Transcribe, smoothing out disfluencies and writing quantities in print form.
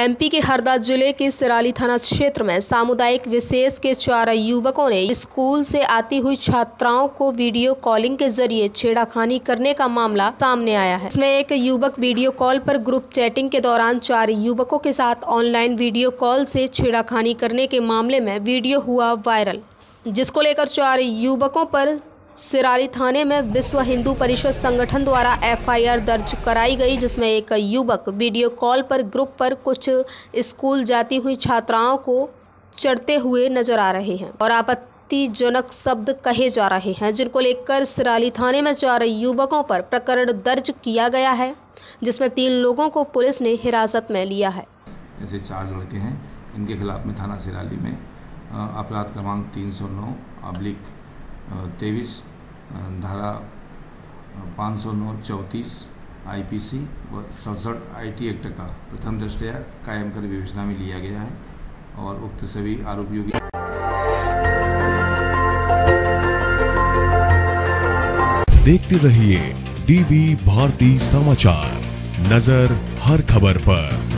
MP के हरदा जिले के सिराली थाना क्षेत्र में सामुदायिक विशेष के 4 युवकों ने स्कूल से आती हुई छात्राओं को वीडियो कॉलिंग के जरिए छेड़खानी करने का मामला सामने आया है। इसमें एक युवक वीडियो कॉल पर ग्रुप चैटिंग के दौरान 4 युवकों के साथ ऑनलाइन वीडियो कॉल से छेड़खानी करने के मामले में वीडियो हुआ वायरल, जिसको लेकर 4 युवकों पर सिराली थाने में विश्व हिंदू परिषद संगठन द्वारा एफआईआर दर्ज कराई गई, जिसमें एक युवक वीडियो कॉल पर ग्रुप पर कुछ स्कूल जाती हुई छात्राओं को चढ़ते हुए नजर आ रहे हैं और आपत्तिजनक शब्द कहे जा रहे हैं, जिनको लेकर सिराली थाने में 4 युवकों पर प्रकरण दर्ज किया गया है, जिसमें 3 लोगों को पुलिस ने हिरासत में लिया है। ऐसे 4 लड़के हैं, इनके खिलाफ में थाना सिराली में अपराध क्रमांक 309/23 धारा 509/34 आईपीसी व 67 आईटी एक्ट का प्रथम दृष्टया कायम कर विवेचना में लिया गया है और उक्त सभी आरोपियों की देखते रहिए डीबी भारती समाचार, नजर हर खबर पर।